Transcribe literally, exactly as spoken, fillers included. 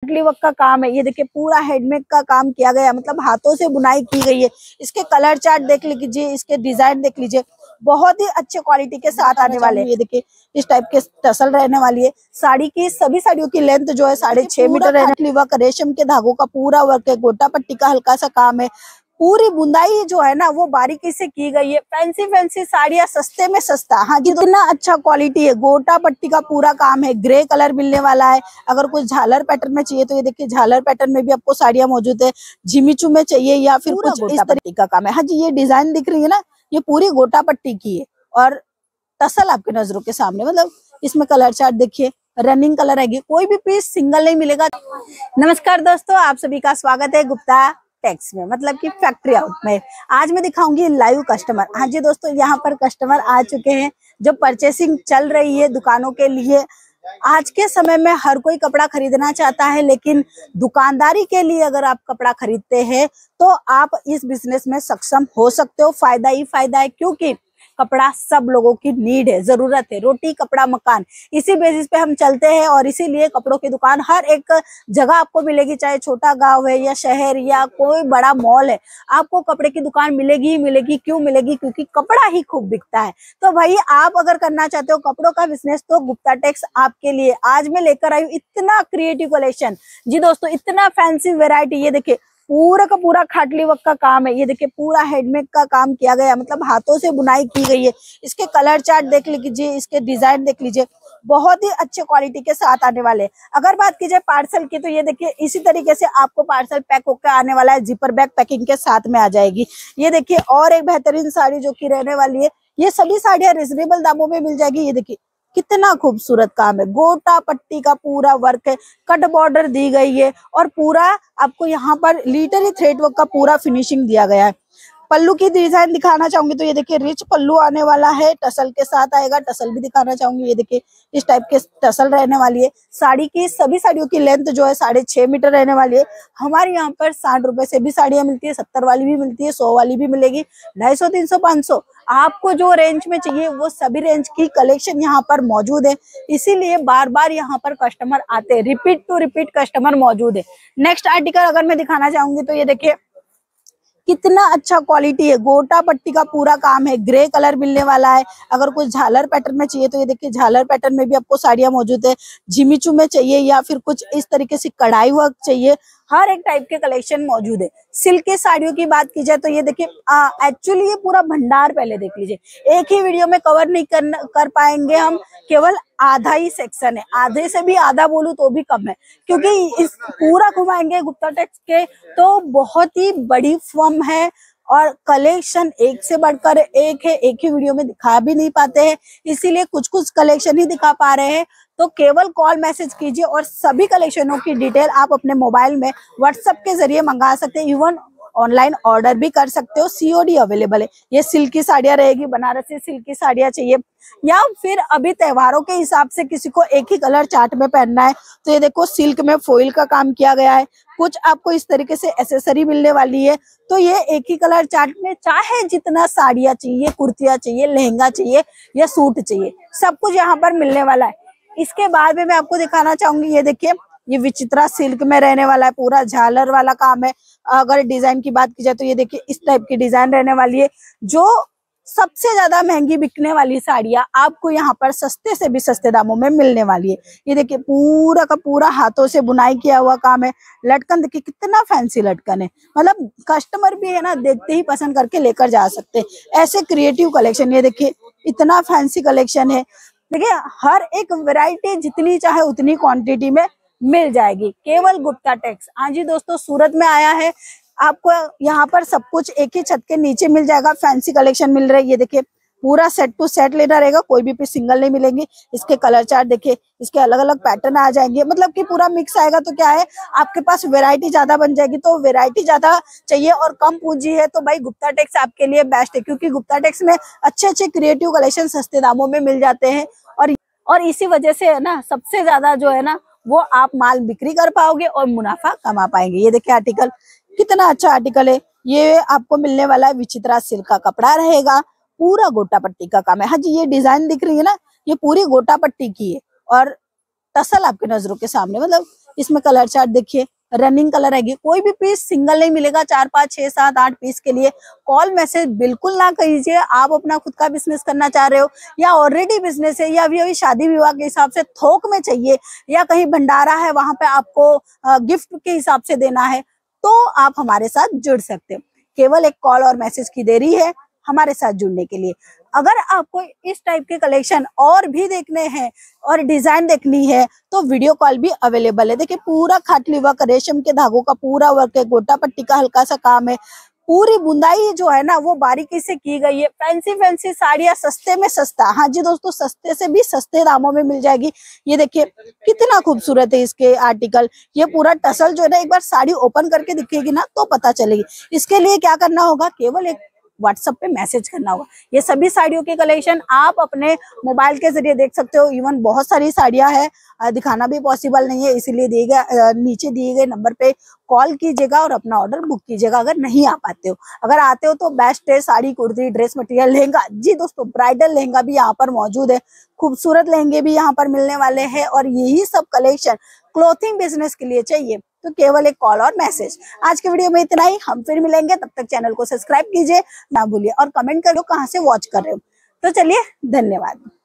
Khatli work का काम है। ये देखिए पूरा हैंडमेड का काम किया गया, मतलब हाथों से बुनाई की गई है। इसके कलर चार्ट देख लीजिए, इसके डिजाइन देख लीजिए, बहुत ही अच्छे क्वालिटी के साथ आने वाले हैं। ये देखिए इस टाइप के टसल रहने वाली है। साड़ी की सभी साड़ियों की लेंथ जो है साढ़े छह मीटर रहने वर्क, रेशम के धागों का पूरा वर्क है। गोटा पट्टी का हल्का सा काम है। पूरी बुंदाई जो है ना वो बारीकी से की गई है। फैंसी फैंसी साड़ियाँ सस्ते में सस्ता। हाँ, कितना अच्छा क्वालिटी है। गोटा पट्टी का पूरा काम है। ग्रे कलर मिलने वाला है। अगर कुछ झालर पैटर्न में चाहिए तो ये देखिए झालर पैटर्न में भी आपको साड़ियाँ मौजूद है। जिमीचू में चाहिए या फिर कुछ इस तरीके का काम है। हाँ जी, ये डिजाइन दिख रही है ना, ये पूरी गोटा पट्टी की है और टसल आपके नजरों के सामने। मतलब इसमें कलर चार्ट देखिए, रनिंग कलर है, कोई भी पीस सिंगल नहीं मिलेगा। नमस्कार दोस्तों, आप सभी का स्वागत है गुप्ता टेक्स में, मतलब कि फैक्ट्री आउट में। आज मैं दिखाऊंगी लाइव कस्टमर। हाँ जी दोस्तों, यहाँ पर कस्टमर आ चुके हैं जो परचेसिंग चल रही है दुकानों के लिए। आज के समय में हर कोई कपड़ा खरीदना चाहता है, लेकिन दुकानदारी के लिए अगर आप कपड़ा खरीदते हैं तो आप इस बिजनेस में सक्षम हो सकते हो। फायदा ही फायदा है, क्योंकि कपड़ा सब लोगों की नीड है, जरूरत है। रोटी कपड़ा मकान, इसी बेसिस पे हम चलते हैं और इसीलिए कपड़ों की दुकान हर एक जगह आपको मिलेगी, चाहे छोटा गांव है या शहर या कोई बड़ा मॉल है, आपको कपड़े की दुकान मिलेगी ही मिलेगी। क्यों मिलेगी? क्योंकि कपड़ा ही खूब बिकता है। तो भाई आप अगर करना चाहते हो कपड़ों का बिजनेस तो गुप्ता टेक्स आपके लिए। आज मैं लेकर आई हूँ इतना क्रिएटिव कलेक्शन। जी दोस्तों, इतना फैंसी वेरायटी। ये देखिए पूरा का पूरा खाटली वर्क का काम है। ये देखिए पूरा हैंडमेड का काम किया गया, मतलब हाथों से बुनाई की गई है। इसके कलर चार्ट देख लीजिए, इसके डिजाइन देख लीजिए, बहुत ही अच्छे क्वालिटी के साथ आने वाले हैं। अगर बात की जाए पार्सल की तो ये देखिए इसी तरीके से आपको पार्सल पैक होकर आने वाला है। जिपर बैग पैकिंग के साथ में आ जाएगी। ये देखिए और एक बेहतरीन साड़ी जो की रहने वाली है। ये सभी साड़ियाँ रिजनेबल दामों में मिल जाएगी। ये देखिए कितना खूबसूरत काम है। गोटा पट्टी का पूरा वर्क है, कट बॉर्डर दी गई है और पूरा आपको यहाँ पर लिटरली थ्रेड वर्क का पूरा फिनिशिंग दिया गया है। पल्लू की डिजाइन दिखाना चाहूंगी तो ये देखिए रिच पल्लू आने वाला है, टसल के साथ आएगा। टसल भी दिखाना चाहूंगी, ये देखिए इस टाइप के टसल रहने वाली है। साड़ी की सभी साड़ियों की लेंथ जो है साढ़े छह मीटर रहने वाली है। हमारे यहाँ पर साठ रुपए से भी साड़ियाँ मिलती है, सत्तर वाली भी मिलती है, सौ वाली भी मिलेगी, ढाई सौ तीन सौ पाँच सौ। आपको जो रेंज में चाहिए वो सभी रेंज की कलेक्शन यहाँ पर मौजूद है। इसीलिए बार बार यहाँ पर कस्टमर आते हैं, रिपीट टू रिपीट कस्टमर मौजूद है। नेक्स्ट आर्टिकल अगर मैं दिखाना चाहूंगी तो ये देखिए कितना अच्छा क्वालिटी है। गोटा पट्टी का पूरा काम है। ग्रे कलर मिलने वाला है। अगर कुछ झालर पैटर्न में चाहिए तो ये देखिए झालर पैटर्न में भी आपको साड़ियाँ मौजूद है। जिमीचू में चाहिए या फिर कुछ इस तरीके से कढ़ाई वर्क चाहिए, हर एक टाइप के कलेक्शन मौजूद है। सिल्क की साड़ियों की बात की जाए तो ये देखिए एक्चुअली ये पूरा भंडार पहले देख लीजिए। एक ही वीडियो में कवर नहीं कर, कर पाएंगे हम, केवल आधा ही सेक्शन है। आधे से भी आधा बोलूं तो भी कम है, क्योंकि इस पूरा घुमाएंगे गुप्ता टेक्स के तो बहुत ही बड़ी फर्म है और कलेक्शन एक से बढ़कर एक है। एक ही वीडियो में दिखा भी नहीं पाते हैं, इसीलिए कुछ कुछ कलेक्शन ही दिखा पा रहे हैं। तो केवल कॉल मैसेज कीजिए और सभी कलेक्शनों की डिटेल आप अपने मोबाइल में व्हाट्सएप के जरिए मंगा सकते हैं। इवन ऑनलाइन ऑर्डर भी कर सकते हो, सीओडी अवेलेबल है। ये सिल्क की साड़ियाँ रहेगी, बनारसी सिल्क की साड़ियाँ चाहिए या फिर अभी त्योहारों के हिसाब से किसी को एक ही कलर चार्ट में पहनना है तो ये देखो सिल्क में फॉइल का काम किया गया है। कुछ आपको इस तरीके से एसेसरी मिलने वाली है। तो ये एक ही कलर चार्ट में चाहे जितना साड़ियाँ चाहिए, कुर्तियाँ चाहिए, लहंगा चाहिए या सूट चाहिए, सब कुछ यहाँ पर मिलने वाला है। इसके बाद में मैं आपको दिखाना चाहूंगी, ये देखिए ये विचित्रा सिल्क में रहने वाला है, पूरा झालर वाला काम है। अगर डिजाइन की बात की जाए तो ये देखिए इस टाइप की डिजाइन रहने वाली है। जो सबसे ज्यादा महंगी बिकने वाली साड़ियाँ आपको यहाँ पर सस्ते से भी सस्ते दामों में मिलने वाली है। ये देखिए पूरा का पूरा हाथों से बुनाई किया हुआ काम है। लटकन देखिए कितना फैंसी लटकन है, मतलब कस्टमर भी है ना देखते ही पसंद करके लेकर जा सकते हैं। ऐसे क्रिएटिव कलेक्शन, ये देखिए इतना फैंसी कलेक्शन है। देखिए हर एक वैरायटी जितनी चाहे उतनी क्वांटिटी में मिल जाएगी, केवल गुप्ता टेक्स। हाँ जी दोस्तों, सूरत में आया है। आपको यहाँ पर सब कुछ एक ही छत के नीचे मिल जाएगा। फैंसी कलेक्शन मिल रही है। ये देखिए पूरा सेट टू सेट लेना रहेगा, कोई भी पीस सिंगल नहीं मिलेंगे। इसके कलर चार्ट देखिए, इसके अलग अलग पैटर्न आ जाएंगे, मतलब कि पूरा मिक्स आएगा। तो क्या है, आपके पास वैरायटी ज्यादा बन जाएगी। तो वैरायटी ज्यादा चाहिए और कम पूंजी है तो भाई गुप्ता टेक्स आपके लिए बेस्ट है, क्योंकि गुप्ता टेक्स में अच्छे अच्छे क्रिएटिव कलेक्शन सस्ते दामों में मिल जाते हैं। और और इसी वजह से है ना सबसे ज्यादा जो है ना वो आप माल बिक्री कर पाओगे और मुनाफा कमा पाएंगे। ये देखिए आर्टिकल कितना अच्छा आर्टिकल है। ये आपको मिलने वाला है विचित्रा सिल्क का कपड़ा रहेगा, पूरा गोटा पट्टी का काम है। हाँ जी, ये डिजाइन दिख रही है ना, ये पूरी गोटा पट्टी की है और टसल आपके नजरों के सामने। मतलब इसमें कलर चार्ट देखिए, रनिंग कलर है, कोई भी पीस सिंगल नहीं मिलेगा, चार पाँच छह सात आठ पीस के लिए कॉल मैसेज बिल्कुल ना कीजिए। आप अपना खुद का बिजनेस करना चाह रहे हो या ऑलरेडी बिजनेस है या अभी अभी शादी विवाह के हिसाब से थोक में चाहिए या कहीं भंडारा है वहां पे आपको गिफ्ट के हिसाब से देना है, तो आप हमारे साथ जुड़ सकते हो। केवल एक कॉल और मैसेज की देरी है हमारे साथ जुड़ने के लिए। अगर आपको इस टाइप के कलेक्शन और भी देखने हैं और डिजाइन देखनी है तो वीडियो कॉल भी अवेलेबल है। देखिए पूरा खाटली वर्क, रेशम के धागों का पूरा वर्क है, गोटा पट्टी का हल्का सा काम है, पूरी बुंदाई जो है ना वो बारीकी से की गई है। फैंसी फैंसी साड़ियां सस्ते में सस्ता, हाँ जी दोस्तों, सस्ते से भी सस्ते दामों में मिल जाएगी। ये देखिए कितना खूबसूरत है इसके आर्टिकल। ये पूरा टसल जो है ना, एक बार साड़ी ओपन करके दिखेगी ना तो पता चलेगी। इसके लिए क्या करना होगा, केवल एक व्हाट्सएप पे मैसेज करना होगा। ये सभी साड़ियों के कलेक्शन आप अपने मोबाइल के जरिए देख सकते हो। इवन बहुत सारी साड़ियां हैं, दिखाना भी पॉसिबल नहीं है, इसीलिए दिए गए नीचे दिए गए नंबर पे कॉल कीजिएगा और अपना ऑर्डर बुक कीजिएगा अगर नहीं आ पाते हो। अगर आते हो तो बेस्ट है, साड़ी, कुर्ती, ड्रेस मटेरियल, लहंगा, जी दोस्तों ब्राइडल लहंगा भी यहाँ पर मौजूद है, खूबसूरत लहंगे भी यहाँ पर मिलने वाले हैं। और यही सब कलेक्शन क्लोथिंग बिजनेस के लिए चाहिए तो केवल एक कॉल और मैसेज। आज के वीडियो में इतना ही, हम फिर मिलेंगे, तब तक चैनल को सब्सक्राइब कीजिए ना भूलिए और कमेंट करो कहाँ से वॉच कर रहे हो। तो चलिए, धन्यवाद।